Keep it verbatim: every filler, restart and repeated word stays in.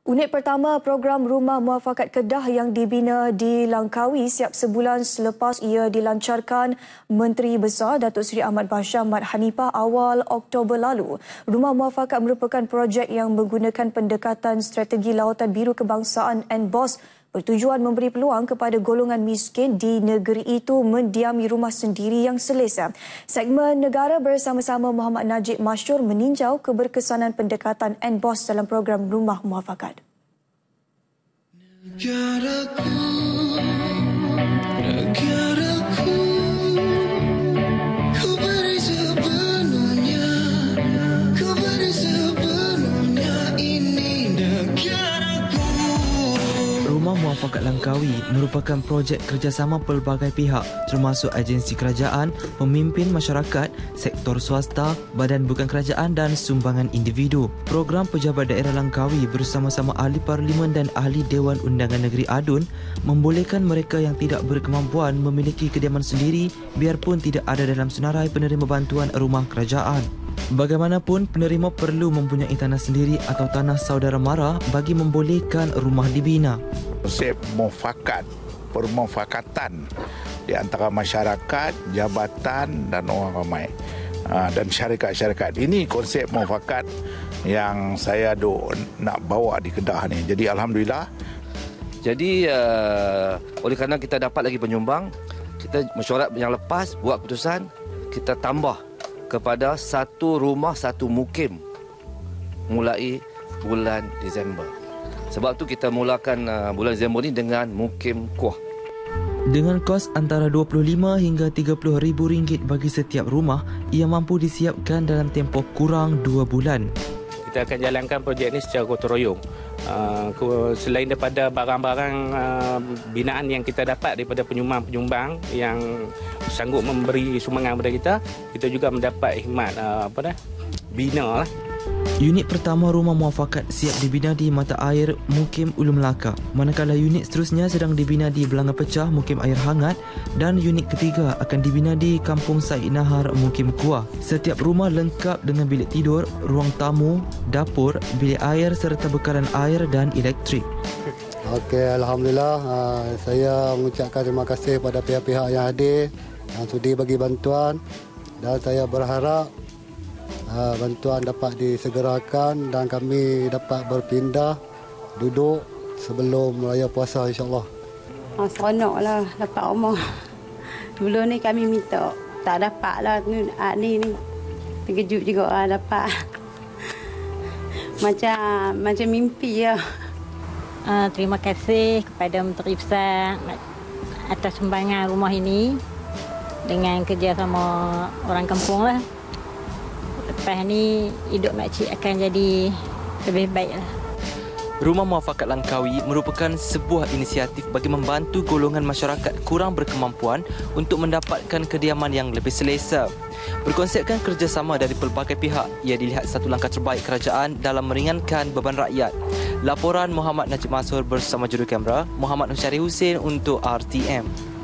Unit pertama program Rumah Muafakat Kedah yang dibina di Langkawi siap sebulan selepas ia dilancarkan Menteri Besar Datuk Seri Ahmad Bashar Mat Hanifah awal Oktober lalu. Rumah Muafakat merupakan projek yang menggunakan pendekatan strategi lautan biru kebangsaan N B O S bertujuan memberi peluang kepada golongan miskin di negeri itu mendiami rumah sendiri yang selesa. Segmen Negara bersama-sama Muhammad Najib Masyur meninjau keberkesanan pendekatan N B O S dalam program Rumah Muafakat. Negaraku, negaraku, ku beri sepenuhnya, ku beri sepenuhnya ini negaraku. Rumah Muafakat Langkawi merupakan projek kerjasama pelbagai pihak termasuk agensi kerajaan, pemimpin masyarakat, sektor swasta, badan bukan kerajaan dan sumbangan individu. Program Pejabat Daerah Langkawi bersama-sama ahli parlimen dan ahli Dewan Undangan Negeri Adun membolehkan mereka yang tidak berkemampuan memiliki kediaman sendiri biarpun tidak ada dalam senarai penerima bantuan rumah kerajaan. Bagaimanapun, penerima perlu mempunyai tanah sendiri atau tanah saudara mara bagi membolehkan rumah dibina. Konsep muafakat, permufakatan di antara masyarakat, jabatan dan orang ramai dan syarikat-syarikat. Ini konsep muafakat yang saya duk nak bawa di Kedah ni. Jadi alhamdulillah. Jadi uh, oleh kerana kita dapat lagi penyumbang, kita mesyuarat yang lepas buat keputusan kita tambah kepada satu rumah satu mukim mulai bulan Disember. Sebab tu kita mulakan uh, bulan Disember ni dengan mukim kuah. Dengan kos antara dua puluh lima hingga tiga puluh ribu ringgit bagi setiap rumah, ia mampu disiapkan dalam tempoh kurang dua bulan. Kita akan jalankan projek ini secara gotong royong. Uh, selain daripada barang-barang uh, binaan yang kita dapat daripada penyumbang-penyumbang yang sanggup memberi sumbangan kepada kita, kita juga mendapat khidmat uh, apa dah? Bina lah. Unit pertama Rumah Muafakat siap dibina di Mata Air Mukim Ulu Melaka, manakala unit seterusnya sedang dibina di Belanga Pecah Mukim Air Hangat dan unit ketiga akan dibina di Kampung Said Nahar Mukim Kuah. Setiap rumah lengkap dengan bilik tidur, ruang tamu, dapur, bilik air serta bekalan air dan elektrik. Okey, alhamdulillah, uh, saya mengucapkan terima kasih kepada pihak-pihak yang hadir yang sudi bagi bantuan dan saya berharap Uh, bantuan dapat disegerakan dan kami dapat berpindah duduk sebelum raya puasa insya-Allah. Ah, seronoklah dapat rumah. Dulu ni kami minta tak dapatlah ni ni ni. Terkejut juga ah dapat. Macam macam mimpi ya. Uh, terima kasih kepada Menteri Besar atas sumbangan rumah ini dengan kerjasama orang kampung lah. Lepas ni hidup makcik akan jadi lebih baik lah. Rumah Muafakat Langkawi merupakan sebuah inisiatif bagi membantu golongan masyarakat kurang berkemampuan untuk mendapatkan kediaman yang lebih selesa. Berkonsepkan kerjasama dari pelbagai pihak, ia dilihat satu langkah terbaik kerajaan dalam meringankan beban rakyat. Laporan Muhammad Najib Masyur bersama juru kamera Muhammad Husyari Hussein untuk R T M.